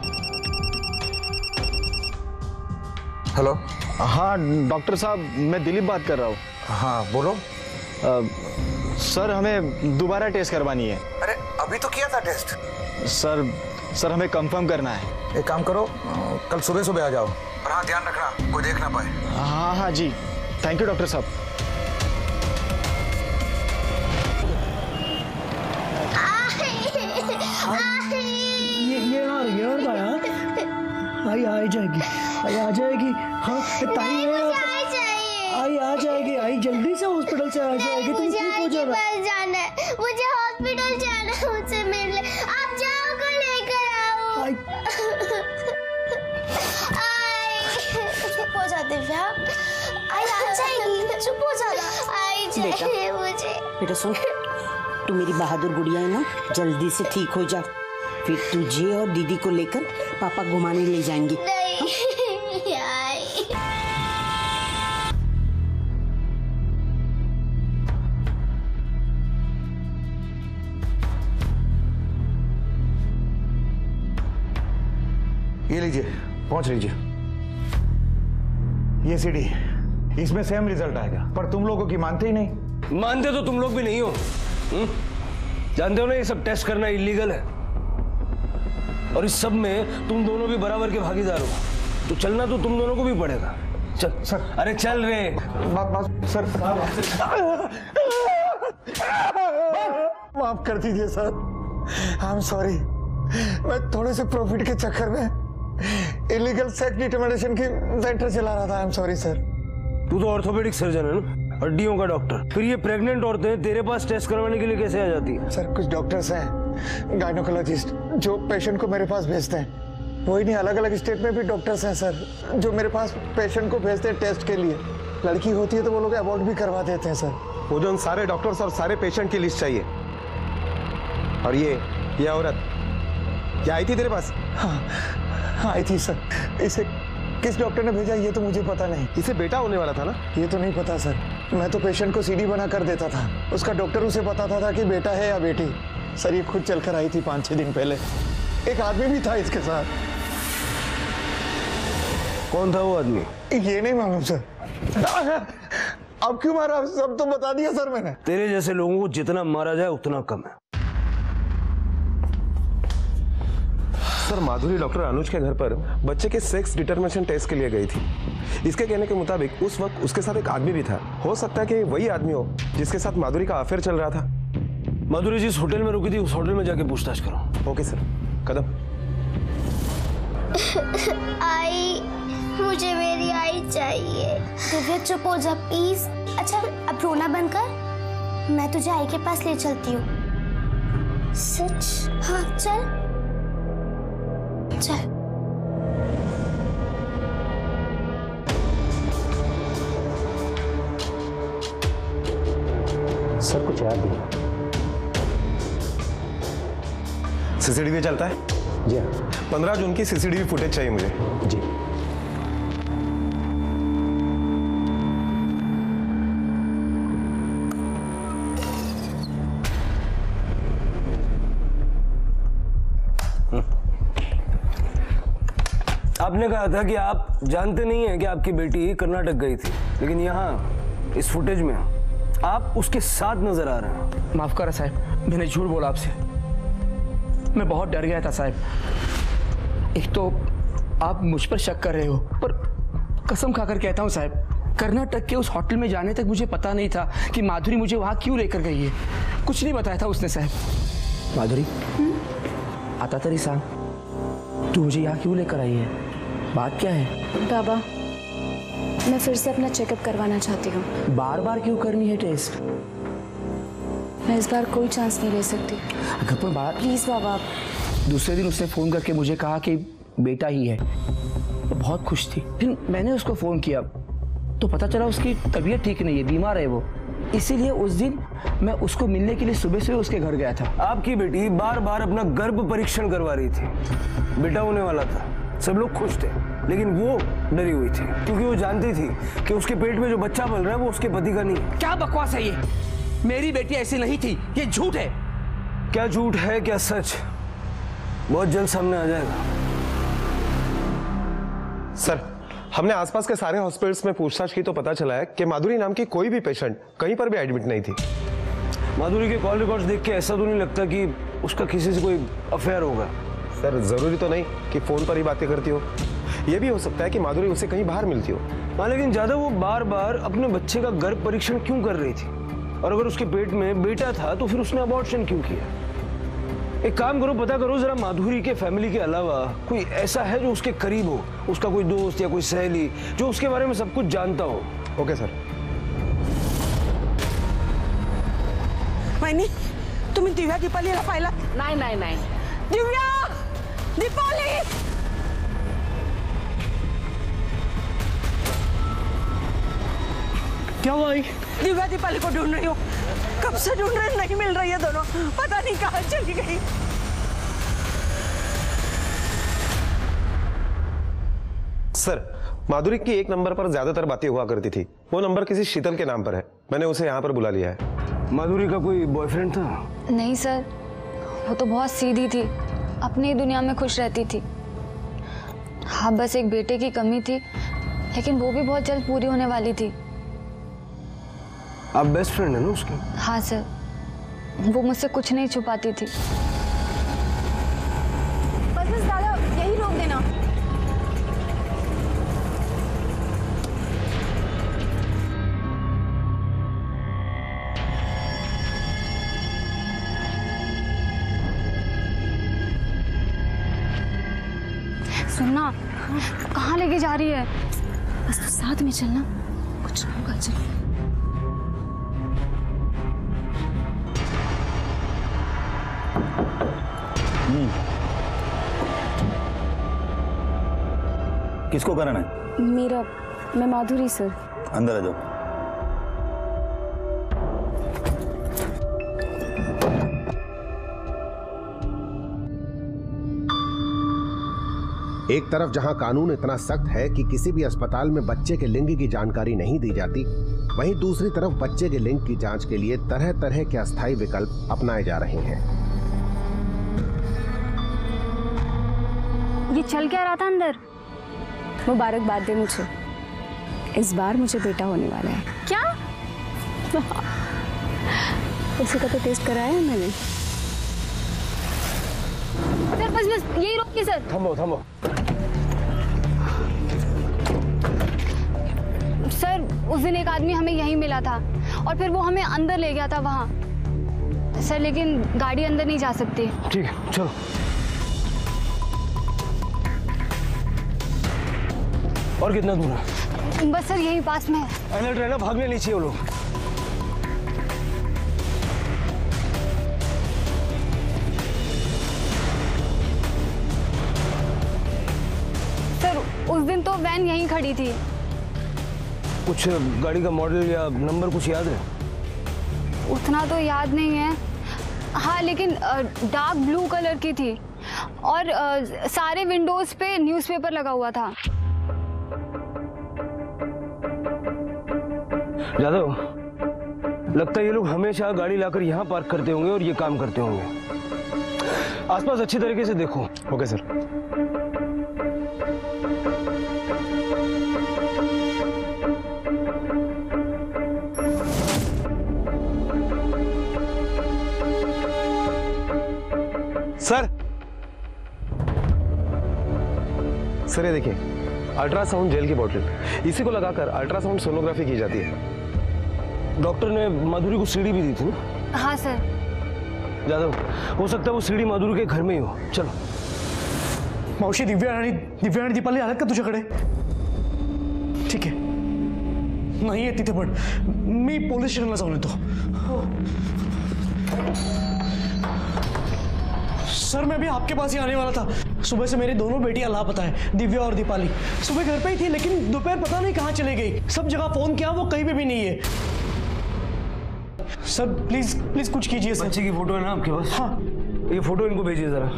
हेलो। हाँ डॉक्टर साहब, मैं दिलीप बात कर रहा हूँ। हाँ बोलो। आ, सर हमें दोबारा टेस्ट करवानी है। अरे अभी तो किया था टेस्ट। सर सर हमें कंफर्म करना है। एक काम करो, कल सुबह सुबह आ जाओ, पर हाँ ध्यान रखना कोई देख ना पाए। हाँ हाँ जी, थैंक यू डॉक्टर साहब। ये ये यार ये यार भाई आई आ जाएगी, आई आ जाएगी। हाँ ताई है, आई आ जाएगी, आई जल्दी से हॉस्पिटल से आ जाएगी। तुम ठीक हो जाओ। जाना है मुझे, हॉस्पिटल जाना है, मुझसे मिलने। आप जाओ को लेकर आओ। चुप हो जाते दिव्या, आई आ जाएगी, चुप हो जाना। आई जाएगी मुझे। बेटा सुन, तू मेरी बहादुर गुड़िया है ना, जल्दी से ठीक हो जा, फिर तुझे और दीदी को लेकर पापा घुमाने ले जाएंगे। नहीं आई। ये लीजिए, पहुंच लीजिए। ये सीडी, इसमें सेम रिजल्ट आएगा, पर तुम लोगों की मानते ही नहीं। मानते तो तुम लोग भी नहीं हो। हुँ? जानते हो ना ये सब टेस्ट करना इलीगल है, और इस सब में तुम दोनों भी बराबर के भागीदार हो, तो चलना तो तुम दोनों को भी पड़ेगा। चल सर। अरे चल रे। बात बात सर, माफ कर दीजिए सर, आई एम सॉरी। मैं थोड़े से प्रॉफिट के चक्कर में इलीगल सेक्स डिटर्मिनेशन की सेंटर चला रहा था। I am sorry sir. तू तो ऑर्थोपेडिक सर्जन है ना, हड्डियों का डॉक्टर, फिर ये प्रेग्नेंट औरतें तेरे पास टेस्ट करवाने के लिए कैसे आ जाती है? सर कुछ डॉक्टर्स हैं गायनोकोलॉजिस्ट जो पेशेंट को मेरे पास भेजते हैं। वही नहीं, अलग अलग स्टेट में भी डॉक्टर्स हैं सर जो मेरे पास पेशेंट को भेजते हैं टेस्ट के लिए। लड़की होती है तो वो लोग अबॉर्ट भी करवा देते हैं सर। वो जो उन सारे डॉक्टर्स और सारे पेशेंट की लिस्ट चाहिए। और ये ये औरत क्या आई थी तेरे पास? हाँ हाँ आई थी सर। इसे किस डॉक्टर ने भेजा ये तो मुझे पता नहीं। इसे बेटा होने वाला था ना? ये तो नहीं पता सर, मैं तो पेशेंट को सीडी बना कर देता था, उसका डॉक्टर उसे बताता था कि बेटा है या बेटी। सर ये खुद चलकर आई थी पाँच छह दिन पहले, एक आदमी भी था इसके साथ। कौन था वो आदमी? ये नहीं मालूम सर। अब क्यों मारा? सब तो बता दिया सर मैंने। तेरे जैसे लोगों को जितना मारा जाए उतना कम है। सर माधुरी डॉक्टर अनुज के घर पर बच्चे के सेक्स डिटर्मिनेशन टेस्ट के लिए गई थी। इसके कहने के मुताबिक उस वक्त उसके साथ एक आदमी भी था। हो सकता है कि वही आदमी हो जिसके साथ माधुरी का अफेयर चल रहा था। माधुरी जिस होटल में रुकी थी उस होटल में जाके पूछताछ करो। Okay sir. कदम। आई, मुझे मेरी आई चाहिए। दिव्या चुप हो जा प्लीज। अच्छा अब रोना बंद कर, मैं तुझे आई के पास ले चलती हूँ। सच? हाँ चल चल। सर कुछ याद नहीं। सीसीटीवी चलता है? जी हाँ। पंद्रह जून की सीसीटीवी फुटेज चाहिए मुझे। जी। आपने कहा था कि आप जानते नहीं हैं कि आपकी बेटी कर्नाटक गई थी, लेकिन यहाँ इस फुटेज में आप उसके साथ नजर आ रहे हैं। माफ करा साहब, मैंने झूठ बोला आपसे। मैं बहुत डर गया था साहब। एक तो आप मुझ पर शक कर रहे हो, पर कसम खाकर कहता हूँ साहब, कर्नाटक के उस होटल में जाने तक मुझे पता नहीं था कि माधुरी मुझे वहाँ क्यों लेकर गई है। कुछ नहीं बताया था उसने साहब। माधुरी आता तरी सांग, तू मुझे यहाँ क्यों लेकर आई है? बात क्या है? बाबा मैं फिर से अपना चेकअप करवाना चाहती हूँ। बार बार क्यों करनी है टेस्ट? मैं इस बार कोई चांस नहीं ले सकती। अगर कोई बात प्लीज बाबा। दूसरे दिन उसने फोन करके मुझे कहा कि बेटा ही है, तो बहुत खुश थी। फिर मैंने उसको फोन किया तो पता चला उसकी तबीयत ठीक नहीं है, बीमार है वो। इसीलिए उस दिन मैं उसको मिलने के लिए सुबह से उसके घर गया था। आपकी बेटी बार बार अपना गर्भ परीक्षण करवा रही थी, बेटा होने वाला था, सब लोग खुश थे, लेकिन वो डरी हुई थी क्योंकि वो जानती थी कि उसके पेट में जो बच्चा पल रहा है वो उसके पति का नहीं है। क्या बकवास है ये? मेरी बेटी ऐसी नहीं थी, ये झूठ है। क्या झूठ है क्या सच, बहुत जल्द सामने आ जाएगा। सर, हमने आसपास के सारे हॉस्पिटल्स में पूछताछ की तो पता चला है कि माधुरी नाम की कोई भी पेशेंट कहीं पर भी एडमिट नहीं थी। माधुरी के कॉल रिकॉर्ड्स देख के ऐसा तो नहीं लगता कि उसका किसी से कोई अफेयर होगा। सर, जरूरी तो नहीं कि फोन पर ही बातें करती हो, यह भी हो सकता है कि माधुरी उसे कहीं बाहर मिलती हो। हाँ, लेकिन ज्यादा वो बार बार अपने बच्चे का गर्भ परीक्षण क्यों कर रही थी? और अगर उसके पेट में बेटा था तो फिर उसने अबॉर्शन क्यों किया? एक काम करो, पता करो जरा माधुरी के फैमिली के अलावा कोई ऐसा है जो उसके करीब हो, उसका कोई दोस्त या कोई सहेली जो उसके बारे में सब कुछ जानता हो। Okay sir. वहिनी, तुम्ही दिव्या दीपालीला पाहिला? नाही नाही नाही। दिव्या दीपाली, क्या हुआ? दिव्या दीपाली को ढूंढ रही हो, कब से ढूंढ रहे, नहीं मिल रही है दोनों, पता नहीं कहाँ चली गई। सर, माधुरी की एक नंबर पर ज्यादातर बातें हुआ करती थी, वो नंबर किसी शीतल के नाम पर है, मैंने उसे यहाँ पर बुला लिया है। माधुरी का कोई बॉयफ्रेंड था? नहीं सर, वो तो बहुत सीधी थी, अपनी दुनिया में खुश रहती थी। हाँ, बस एक बेटे की कमी थी, लेकिन वो भी बहुत जल्द पूरी होने वाली थी। आप बेस्ट फ्रेंड है ना उसकी? हाँ सर, वो मुझसे कुछ नहीं छुपाती थी। बस बस दादा, यही रोक देना। सुनना, कहाँ लेके जा रही है? बस तो साथ में चलना, कुछ नहीं होगा। चल। किसको कराना है? मेरा, मैं माधुरी सर। अंदर आ जाओ। एक तरफ जहां कानून इतना सख्त है कि किसी भी अस्पताल में बच्चे के लिंग की जानकारी नहीं दी जाती, वहीं दूसरी तरफ बच्चे के लिंग की जांच के लिए तरह तरह के अस्थायी विकल्प अपनाए जा रहे हैं। ये चल क्या रहा था अंदर? मुबारकबाद दे मुझे, इस बार मुझे बेटा होने वाला है। क्या? उसी का तो टेस्ट कराया है मैंने। सर बस बस यही रोकिए सर। थमो थमो। सर, उस दिन एक आदमी हमें यहीं मिला था और फिर वो हमें अंदर ले गया था वहाँ। सर लेकिन गाड़ी अंदर नहीं जा सकती। ठीक है, चलो। और कितना दूर है? बस सर यही पास में है। अलर्ट रहना, भागने नहीं चाहिए वो लोग। सर उस दिन तो वैन यहीं खड़ी थी। कुछ गाड़ी का मॉडल या नंबर कुछ याद है? उतना तो याद नहीं है। हाँ लेकिन डार्क ब्लू कलर की थी और आ, सारे विंडोज पे न्यूज़पेपर लगा हुआ था। यादव, लगता है ये लोग हमेशा गाड़ी लाकर यहाँ पार्क करते होंगे और ये काम करते होंगे। आसपास अच्छी तरीके से देखो। Okay sir. सर सर ये देखिए, अल्ट्रासाउंड जेल की बोतल, इसी को लगाकर अल्ट्रासाउंड सोनोग्राफी की जाती है। डॉक्टर ने माधुरी को सीढ़ी भी दी थी ना? हाँ सर। यादव, हो सकता है वो सीढ़ी माधुरी के घर में ही हो। चलो। मावशी, दिव्या आणि दिव्या आणि दीपाली आल्यात का तुझ्याकडे? ठीक आहे, नाही आहे तिथे, पण मी पोलीस स्टेशनला जाऊन येतो। सर मैं भी आपके पास ही आने वाला था। सुबह से मेरी दोनों बेटियां लापता है, दिव्या और दीपाली। सुबह घर पे ही थी लेकिन दोपहर पता नहीं कहाँ चली गई। सब जगह फोन किया, वो कहीं पे भी नहीं है। सर प्लीज प्लीज कुछ कीजिए सर। बच्चे की फोटो है ना आपके पास? हाँ। ये फोटो इनको भेजिए जरा।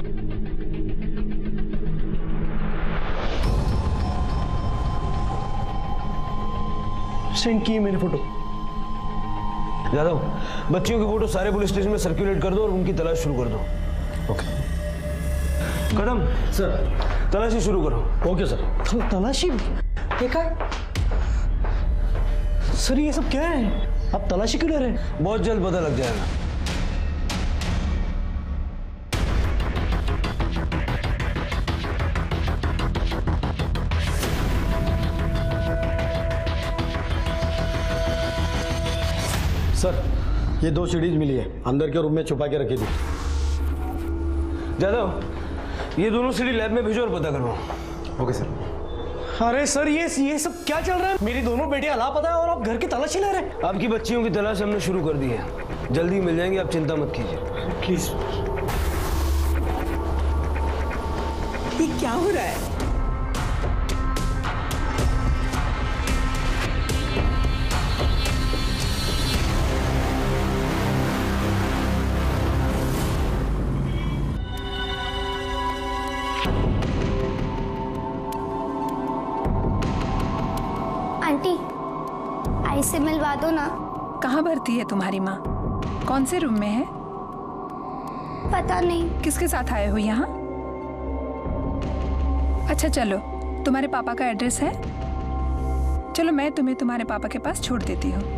सेंड किए मेरी फोटो। यादव, बच्चियों की फोटो सारे पुलिस स्टेशन में सर्कुलेट कर दो और उनकी तलाश शुरू कर दो। ओके। कदम सर, तलाशी शुरू करो। Okay sir. तो तलाशी देखा सर, ये सब क्या है? आप तलाशी क्यों ले रहे हैं? बहुत जल्द पता लग जाएगा। सर, ये दो सीढ़ीज मिली है, अंदर के रूम में छुपा के रखी थी। जादव, ये दोनों सीढ़ी लैब में भेजो और पता करो। Okay sir. अरे सर, ये ये सब क्या चल रहा है? मेरी दोनों बेटियां लापता है और आप घर की तलाशी ले रहे हैं। आपकी बच्चियों की तलाश हमने शुरू कर दी है, जल्दी मिल जाएंगी, आप चिंता मत कीजिए। प्लीज। ये क्या हो रहा है? आंटी, आई से मिलवा दो ना। कहाँ भर्ती है तुम्हारी माँ? कौन से रूम में है? पता नहीं। किसके साथ आए हो यहाँ? अच्छा चलो, तुम्हारे पापा का एड्रेस है? चलो मैं तुम्हें तुम्हारे पापा के पास छोड़ देती हूँ।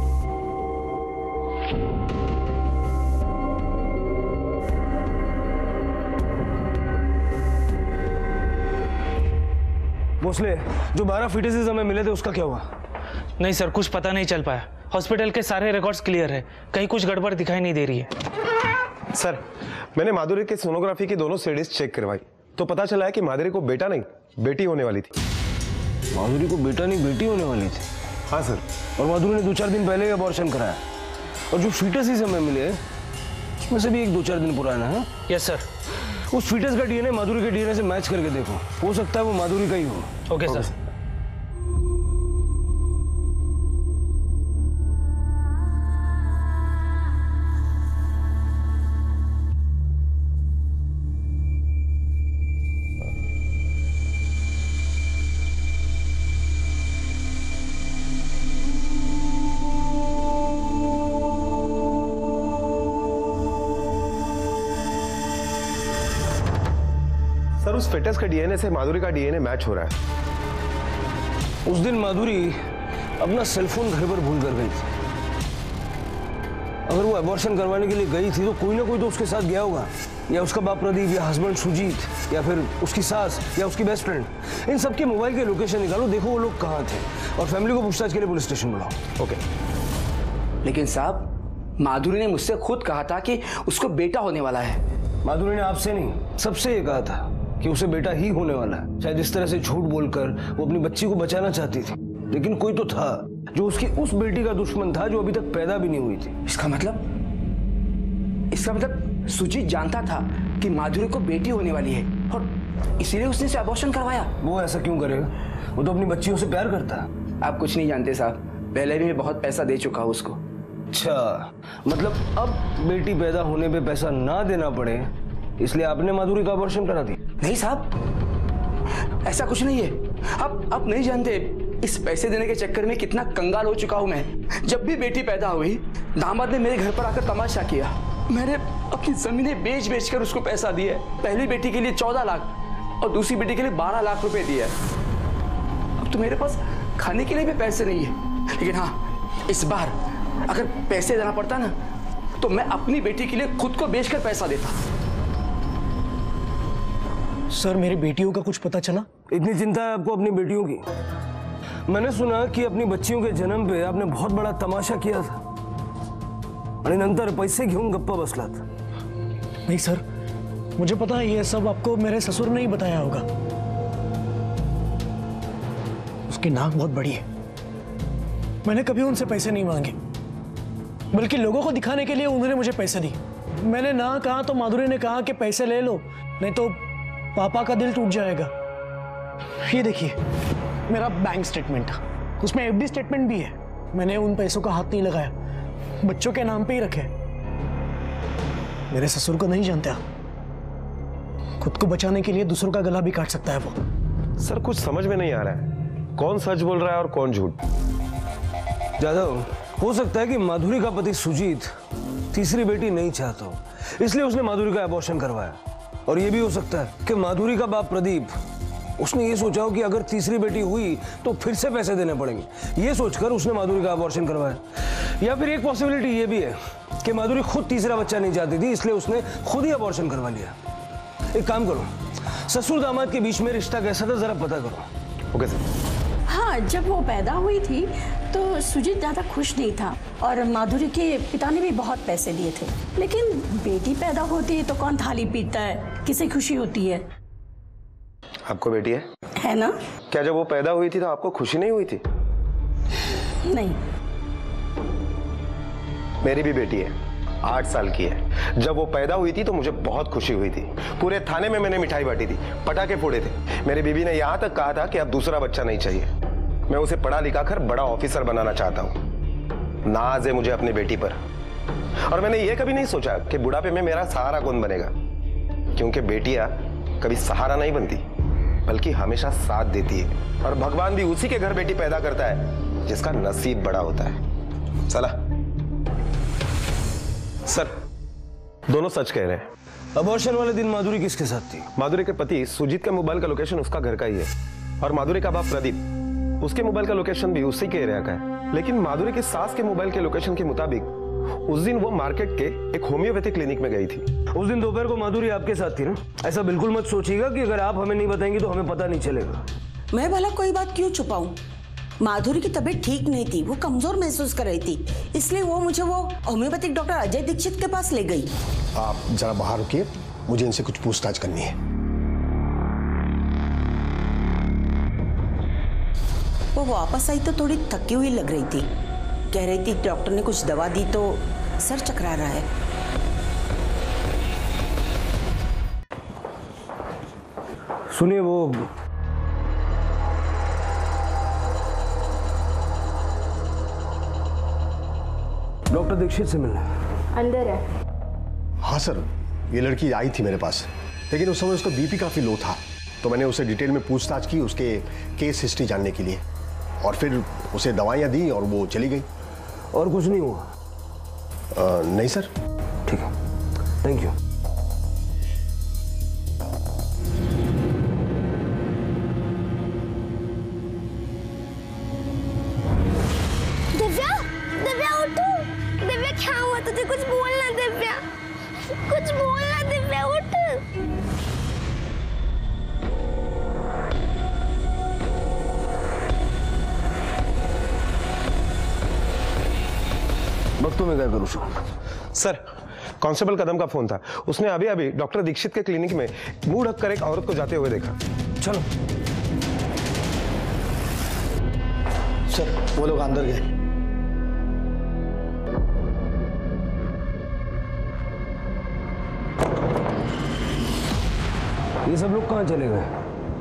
भोसले, जो बारह फीटेसेस हमें मिले थे उसका क्या हुआ? नहीं सर, कुछ पता नहीं चल पाया। हॉस्पिटल के सारे रिकॉर्ड्स क्लियर है, कहीं कुछ गड़बड़ दिखाई नहीं दे रही है। सर, मैंने माधुरी के सोनोग्राफी की दोनों सीडीज चेक करवाई तो पता चला है कि माधुरी को बेटा नहीं बेटी होने वाली थी। माधुरी को बेटा नहीं बेटी होने वाली थी? हाँ सर। और माधुरी ने दो चार दिन पहले अबॉर्शन कराया, और जो फीटसेस हमें मिले उसमें से भी एक दो चार दिन पुराना है। Yes sir. उस फीटस का डीएनए माधुरी के डीएनए से मैच करके देखो, हो सकता है वो माधुरी का ही हो। Okay sir. सर, उस फेटस का डीएनए से माधुरी का डीएनए मैच हो रहा है। उस दिन माधुरी अपना सेलफोन घर पर भूल कर गई थी। अगर वो अबॉर्शन करवाने के लिए गई थी तो कोई ना कोई तो उसके साथ गया होगा, या उसका बाप प्रदीप, या हस्बैंड सुजीत, या फिर उसकी सास, या उसकी बेस्ट फ्रेंड। इन सबके मोबाइल के लोकेशन निकालो, देखो वो लोग कहाँ थे, और फैमिली को पूछताछ के लिए पुलिस स्टेशन बुलाओ। ओके। लेकिन साहब, माधुरी ने मुझसे खुद कहा था कि उसको बेटा होने वाला है। माधुरी ने आपसे नहीं, सबसे ये कहा था कि उसे बेटा ही होने वाला है। शायद इस तरह से झूठ बोलकर वो अपनी बच्ची को बचाना चाहती थी, लेकिन कोई तो था जो उसकी उस बेटी का दुश्मन था जो अभी तक पैदा भी नहीं हुई थी। इसका मतलब इसका मतलब सुजीत जानता था कि माधुरी को बेटी होने वाली है और इसीलिए उसने उसे अबॉर्शन करवाया। वो ऐसा क्यों करेगा? वो तो अपनी बच्चियों से प्यार करता है। आप कुछ नहीं जानते साहब, पहले भी मैं बहुत पैसा दे चुका हूँ उसको। अच्छा, मतलब अब बेटी पैदा होने पे पैसा ना देना पड़े इसलिए आपने माधुरी का अबॉर्शन करा दी? नहीं साहब, ऐसा कुछ नहीं है। आप आप नहीं जानते इस पैसे देने के चक्कर में कितना कंगाल हो चुका हूं मैं। जब भी बेटी पैदा हुई, दामाद ने मेरे घर पर आकर तमाशा किया। मैंने अपनी जमीनें बेच बेच कर उसको पैसा दिया। पहली बेटी के लिए चौदह लाख और दूसरी बेटी के लिए बारह लाख रुपए दिए। अब तो मेरे पास खाने के लिए भी पैसे नहीं है। लेकिन हाँ, इस बार अगर पैसे देना पड़ता ना तो मैं अपनी बेटी के लिए खुद को बेचकर पैसा देता। सर, मेरी बेटियों का कुछ पता चला? इतनी चिंता है आपको अपनी बेटियों की? मैंने सुना कि अपनी बच्चियों के जन्म पे आपने बहुत बड़ा तमाशा किया था आणि नंतर पैसे घेऊन गप्पा बसलात। नहीं सर, मुझे पता है ये सब आपको मेरे ससुर ने ही बताया होगा। उसकी नाक बहुत बड़ी है। मैंने कभी उनसे पैसे नहीं मांगे, बल्कि लोगों को दिखाने के लिए उन्होंने मुझे पैसे दिए। मैंने ना कहा तो माधुरी ने कहा कि पैसे ले लो, नहीं तो पापा का दिल टूट जाएगा। ये देखिए मेरा बैंक स्टेटमेंट, उसमें एफडी स्टेटमेंट भी है। मैंने उन पैसों का हाथ नहीं लगाया। बच्चों के नाम पे ही रखे। मेरे ससुर को नहीं जानते आप। खुद को बचाने के लिए दूसरों का गला भी काट सकता है वो। सर कुछ समझ में नहीं आ रहा है, कौन सच बोल रहा है और कौन झूठ। जादव, हो सकता है कि माधुरी का पति सुजीत तीसरी बेटी नहीं चाहता हो, इसलिए उसने माधुरी का अबॉर्शन करवाया। और यह भी हो सकता है कि माधुरी का बाप प्रदीप, उसने ये सोचा हो कि अगर तीसरी बेटी हुई तो फिर से पैसे देने पड़ेंगे, ये सोचकर उसने माधुरी का अबॉर्शन करवाया। या फिर एक पॉसिबिलिटी ये भी है कि माधुरी खुद तीसरा बच्चा नहीं चाहती थी, इसलिए उसने खुद ही अबॉर्शन करवा लिया। एक काम करो, ससुर दामाद के बीच में रिश्ता कैसा था जरा पता करो। Okay sir. हाँ, जब वो पैदा हुई थी तो सुजीत ज़्यादा खुश नहीं था और माधुरी के पिता ने भी बहुत पैसे दिए थे। लेकिन बेटी पैदा होती है तो कौन थाली पीटता है, किसे खुशी होती है? आपको बेटी है? है ना? क्या जब वो पैदा हुई थी तो आपको खुशी नहीं हुई थी? नहीं। मेरी भी बेटी है, आठ साल की है। जब वो पैदा हुई थी तो मुझे बहुत खुशी हुई थी। पूरे थाने में मैंने मिठाई बांटी थी, पटाखे फोड़े थे। मेरी बीवी ने यहाँ तक कहा था कि अब दूसरा बच्चा नहीं चाहिए। मैं उसे पढ़ा लिखा कर बड़ा ऑफिसर बनाना चाहता हूँ। नाज है मुझे अपनी बेटी पर। और मैंने ये कभी नहीं सोचा कि बुढ़ापे में मेरा सहारा कौन बनेगा, क्योंकि बेटियां कभी सहारा नहीं बनती बल्कि हमेशा साथ देती है। और भगवान भी उसी के घर बेटी पैदा करता है जिसका नसीब बड़ा होता है। चला सर, दोनों सच कह रहे हैं। अबॉर्शन वाले दिन माधुरी किसके साथ थी? माधुरी के पति सुजीत का मोबाइल का लोकेशन उसका घर का ही है और माधुरी का बाप प्रदीप, उसके मोबाइल का लोकेशन भी उसी के एरिया का है। लेकिन माधुरी की सास के मोबाइल के लोकेशन के मुताबिक उस दिन वो मार्केट के एक होम्योपैथी क्लिनिक में गई थी। उस दिन दोपहर को माधुरी आपके साथ थी ना? ऐसा बिल्कुल मत सोचिएगा कि अगर आप हमें नहीं बताएंगे तो हमें पता नहीं चलेगा। मैं भला कोई बात क्यों छुपाऊं? माधुरी की तबीयत ठीक नहीं थी, वो कमजोर महसूस कर रही थी, इसलिए वो मुझे वो होम्योपैथिक डॉक्टर अजय दीक्षित के पास ले गई। आप जरा बाहर रुकिए, मुझे इनसे कुछ पूछताछ करनी है। वो वापस आई तो थोड़ी थकी हुई लग रही थी। कह रही थी डॉक्टर ने कुछ दवा दी तो सर चकरा रहा है। सुनिए, वो डॉक्टर दीक्षित से मिलना है। अंदर है। हाँ सर, ये लड़की आई थी मेरे पास, लेकिन उस समय उसका बीपी काफी लो था, तो मैंने उसे डिटेल में पूछताछ की उसके केस हिस्ट्री जानने के लिए, और फिर उसे दवाइयाँ दी और वो चली गई। और कुछ नहीं हुआ? आ, नहीं सर। ठीक है, थैंक यू। दिव्या, दिव्या उठो। दिव्या क्या हुआ तुझे? कुछ बोलना दिव्या, कुछ बोलना दिव्या, उठ। वक्तों में क्या करूँ सर? कांस्टेबल कदम का फोन था, उसने अभी अभी डॉक्टर दीक्षित के क्लिनिक में मुंह ढककर एक औरत को जाते हुए देखा। चलो सर, वो लोग अंदर गए। ये सब लोग कहाँ चले गए?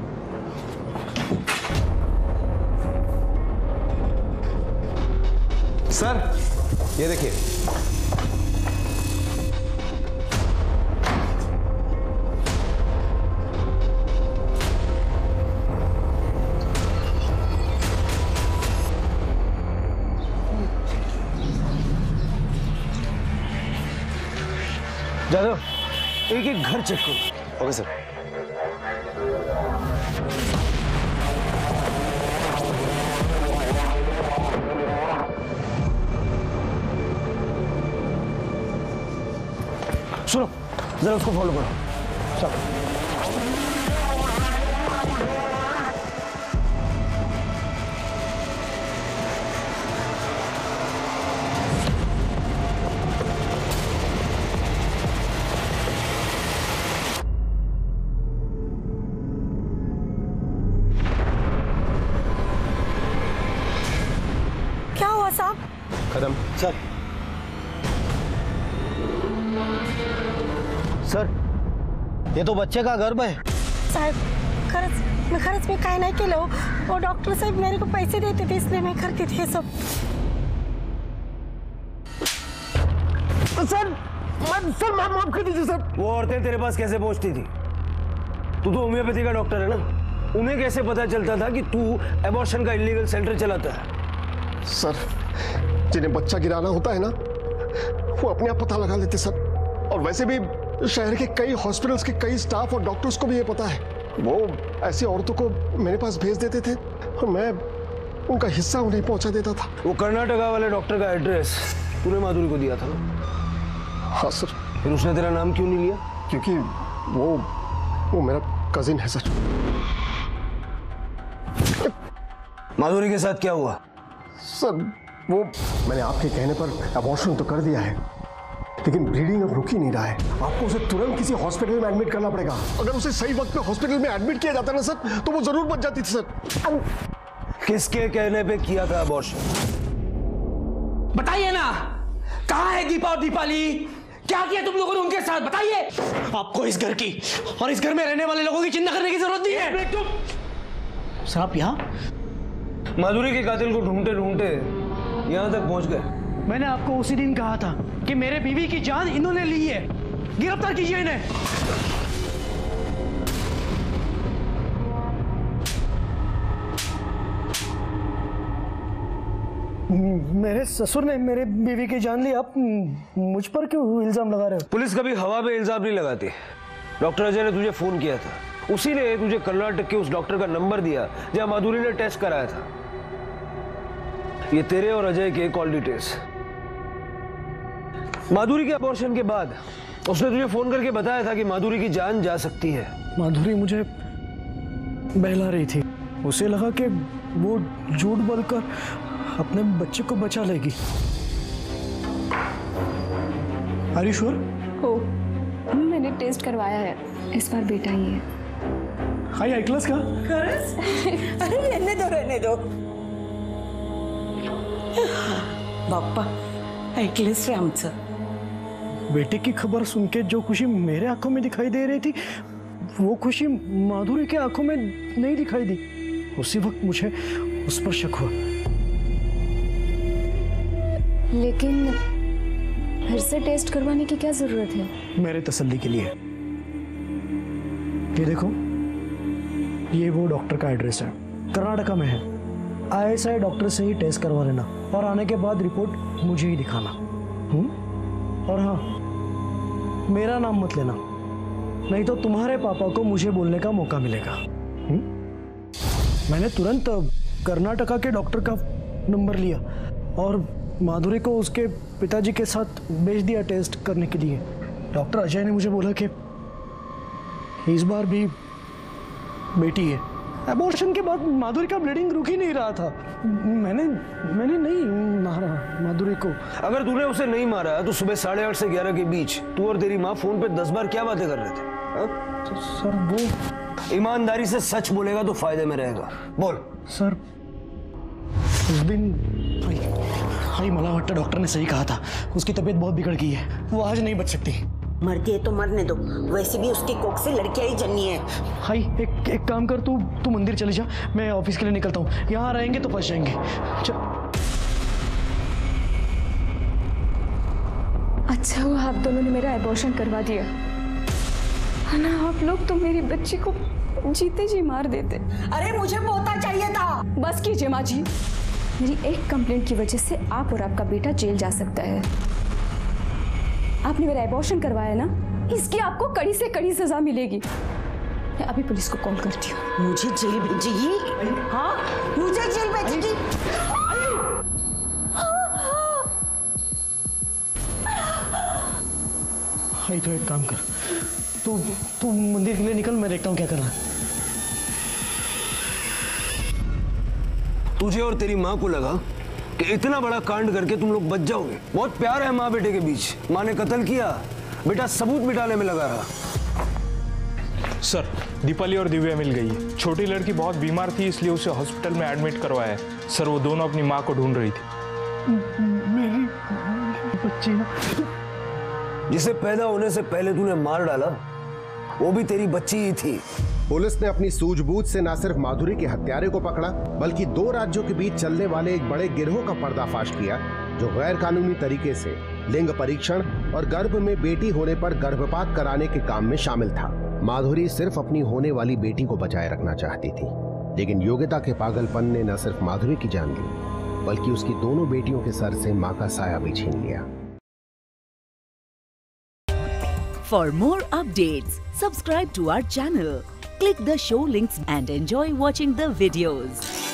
सर ये देखिए, जादव, एक एक घर चेक करो। Okay sir. सुनो, जरा उसको फॉलो करो। चलो। क्या हुआ साहब? कदम सर। सर, ये तो बच्चे का गर्भ है। साहेब, खरंच मी खरंच मी काय नाही केलं. वो डॉक्टर साहेब मेरे को पैसे देते थे, इसलिए मैं करती थी ये सब. सर मैं सर माफ कर दीजिए सर। वो औरतें तेरे पास कैसे पहुंचती थी? तू तो होम्योपैथी का डॉक्टर है ना, उन्हें कैसे पता चलता था कि तू एबॉर्शन का इलीगल सेंटर चलाता है? सर जिन्हें बच्चा गिराना होता है ना, वो अपने आप पता लगा लेते सर। और वैसे भी शहर के कई हॉस्पिटल्स के कई स्टाफ और डॉक्टर्स को भी ये पता है। वो ऐसी औरतों को मेरे पास भेज देते थे और मैं उनका हिस्सा उन्हें पहुंचा देता था। वो कर्नाटका वाले डॉक्टर का एड्रेस तूने माधुरी को दिया था ना? हाँ सर। फिर उसने तेरा नाम क्यों नहीं लिया? क्योंकि वो वो मेरा कजिन है सर। माधुरी के साथ क्या हुआ? सर वो मैंने आपके कहने पर अबॉर्शन तो कर दिया है, लेकिन ब्लीडिंग अब रुक ही नहीं रहा है। आपको उसे तुरंत किसी हॉस्पिटल में एडमिट करना पड़ेगा। अगर उसे सही वक्त पे हॉस्पिटल में एडमिट किया जाता ना सर, तो वो जरूर बच जाती थी सर। किसके कहने पे किया था अबॉर्शन? बताइए ना, कहाँ है दीपा और दीपाली? क्या किया तुम लोगों ने उनके साथ? बताइए। आपको इस घर की और इस घर में रहने वाले लोगों की चिंता करने की जरूरत नहीं है। तुम सर आप यहाँ माधुरी के कातिल को ढूंढते ढूंढते यहाँ तक पहुंच गए। मैंने आपको उसी दिन कहा था कि मेरे बीवी की जान इन्होंने ली है, गिरफ्तार कीजिए इन्हें। मेरे ससुर ने मेरे बीवी की जान ली, आप मुझ पर क्यों इल्जाम लगा रहे हो? पुलिस कभी हवा पे इल्जाम नहीं लगाती। डॉक्टर अजय ने तुझे फोन किया था, उसी ने तुझे कर्नाटक के उस डॉक्टर का नंबर दिया जहां माधुरी ने टेस्ट कराया था। ये तेरे और अजय के कॉल डिटेल्स। माधुरी के अबॉर्शन के बाद उसने तुझे फोन करके बताया था कि माधुरी की जान जा सकती है। माधुरी मुझे बहला रही थी, उसे लगा कि वो झूठ बोलकर अपने बच्चे को बचा लेगी। Are you sure? हो, मैंने टेस्ट करवाया है, इस बार बेटा ही है। हाई हाई क्लास का? अरे रहने दो रहने दो बाप्पा, ऐकलेस रे आमचं। बेटे की खबर सुन के जो खुशी मेरे आंखों में दिखाई दे रही थी, वो खुशी माधुरी के आंखों में नहीं दिखाई दी। उसी वक्त मुझे उस पर शक हुआ। लेकिन फिर से टेस्ट करवाने की क्या जरूरत है? मेरे तसल्ली के लिए। ये देखो, ये वो डॉक्टर का एड्रेस है, कर्नाटका में है। आईएसआई डॉक्टर से ही टेस्ट करवा लेना और आने के बाद रिपोर्ट मुझे ही दिखाना। हुँ? और हाँ, मेरा नाम मत लेना, नहीं तो तुम्हारे पापा को मुझे बोलने का मौका मिलेगा। हुँ? मैंने तुरंत कर्नाटका के डॉक्टर का नंबर लिया और माधुरी को उसके पिताजी के साथ भेज दिया टेस्ट करने के लिए। डॉक्टर अजय ने मुझे बोला कि इस बार भी बेटी है। अबॉर्शन के बाद माधुरी का ब्लीडिंग रुक ही नहीं रहा था। मैंने मैंने नहीं मारा माधुरी को। अगर तूने उसे नहीं मारा तो सुबह साढ़े आठ से ग्यारह के बीच तू और तेरी माँ फोन पे दस बार क्या बातें कर रहे थे? तो सर वो ईमानदारी से सच बोलेगा तो फायदे में रहेगा। बोल। सर उस दिन हाई मला वाटता डॉक्टर ने सही कहा था, उसकी तबीयत बहुत बिगड़ गई है, वो आज नहीं बच सकती। मरती है तो मरने दो, वैसे भी उसकी कोख से लड़कियां ही जन्नी है। हाई एक एक काम कर, तू तू मंदिर चली जा, मैं ऑफिस के लिए निकलता हूँ। यहाँ रहेंगे तो फंस जाएंगे। चल। अच्छा हुआ आप दोनों ने मेरा एबॉर्शन करवा दिया, ना आप लोग तो मेरी बच्ची को जीते जी मार देते। अरे मुझे पोता चाहिए था। बस कीजिए माँ जी, मेरी एक कंप्लेंट की वजह से आप और आपका बेटा जेल जा सकता है। आपने मेरा एबॉर्शन करवाया ना, इसकी आपको कड़ी से कड़ी सजा मिलेगी। मैं अभी पुलिस को कॉल करती हूँ। मुझे जेल भेजेगी? हाँ, मुझे जेल भेजेगी। हाई तो एक काम कर, तू तू मंदिर के लिए निकल, मैं देखता हूँ क्या करना है। तुझे और तेरी माँ को लगा कि इतना बड़ा कांड करके तुम लोग बच जाओगे। बहुत प्यार है माँ बेटे के बीच। माँ ने कत्ल किया, बेटा सबूत मिटाने में लगा रहा। सर, दीपाली और दिव्या मिल गई है। छोटी लड़की बहुत बीमार थी, इसलिए उसे हॉस्पिटल में एडमिट करवाया है। सर, वो दोनों अपनी माँ को ढूंढ रही थी। मेरी बच्ची जिसे पैदा होने से पहले तूने मार डाला, वो भी तेरी बच्ची ही थी। पुलिस ने अपनी सूझबूझ से न सिर्फ माधुरी के हत्यारे को पकड़ा, बल्कि दो राज्यों के बीच चलने वाले एक बड़े गिरोह का पर्दाफाश किया जो गैर कानूनी तरीके से लिंग परीक्षण और गर्भ में बेटी होने पर गर्भपात कराने के काम में शामिल था। माधुरी सिर्फ अपनी होने वाली बेटी को बचाए रखना चाहती थी, लेकिन योगिता के पागलपन ने न सिर्फ माधुरी की जान ली बल्कि उसकी दोनों बेटियों के सर से मां का साया भी छीन लिया। For more updates, subscribe to our channel, click the show links and enjoy watching the videos.